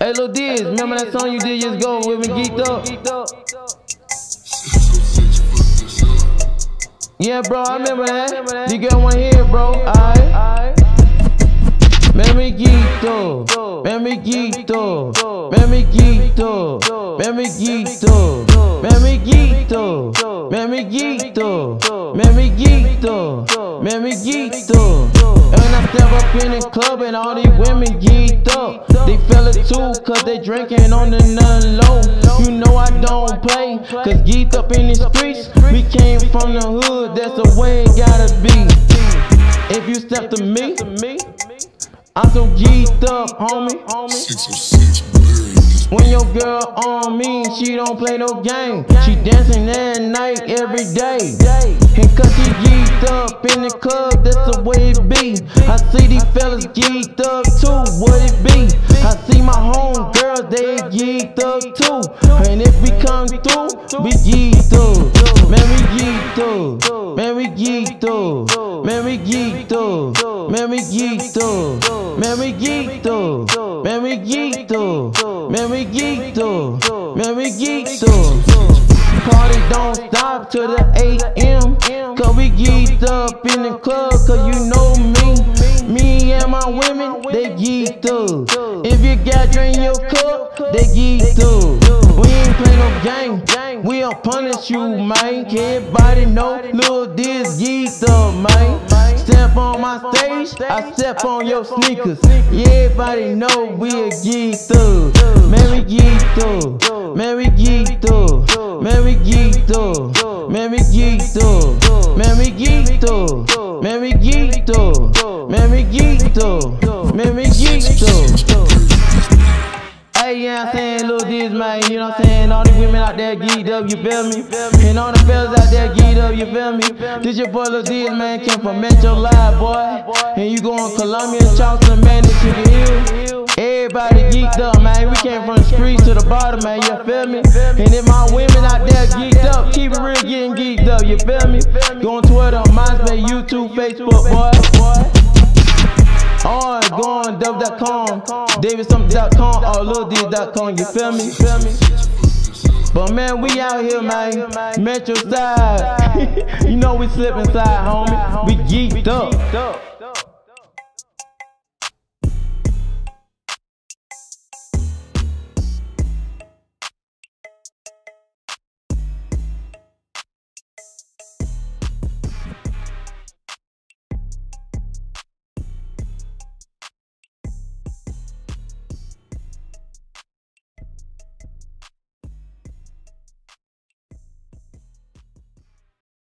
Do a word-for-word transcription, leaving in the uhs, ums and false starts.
Hey, Lil Diz, remember that song you did years ago with me geeked up? Yeah, bro, I remember that. You got one here, bro. Alright. Man, me geeked up. Man, me geeked up. Man, me geeked up. Man, me geeked up. Man, me geeked up. Man, me geeked up. Man, me geeked up. Man, me geeked up. And when I step up in the club and all these women geeked up, they feel it too, cause they drinking on the none low. You know I don't play, cause geeked up in the streets. We came from the hood, that's the way it gotta be. If you step to me, I'm so geeked up, homie. When your girl on me, she don't play no game. She dancing at night every day. And cause she geeked up in the club, that's the way it be. I see these fellas geeked up too, what it be? I see my home girls, they geeked up too. And if we come through, we geeked up. Man, we geeked up. Man, we geeked up. Man, we geeked up. Man, we geeked up. Man, we geeked up. Man, we geeked up. Man, we geeked up. Man, we geeked up. Party don't stop till the A M Cause we geeked up in the club, cause you know me. Me and my women, they geeked up. If you got drink in your cup, they geeked up. We ain't play no game, we don't punish you, man. Everybody know Lil Diz geeked up, man. Step on my stage, I step on your sneakers. Everybody know we a geeked up. Man, we geeked up. Man, we geeked up. Man, we geeked up. Man, we geeked up. Man, we geeked up. Man, we geeked up. Man, we geeked up. Man, we geeked up. Hey, yeah, I'm saying, Lil Diz, man, you know what I'm saying? All these women out there geeked up, you feel me? And all the fellas out there geeked up, you feel me? This your boy Lil Diz, man, came from Metro Live, boy. And you going Columbia, Charleston, man, this Sugar Hill. Everybody geeked up, man. We came from the streets to the bottom, man, you feel me? And if my women out there geeked up, keep it real, getting geeked up, you feel me? Go on Twitter, MySpace, YouTube, Facebook, boy. Or go on dub dot com, David something dot com, or Lil Diz dot com, you feel me? But man, we out here, man, Metro side. You know we slip inside, homie. We geeked up.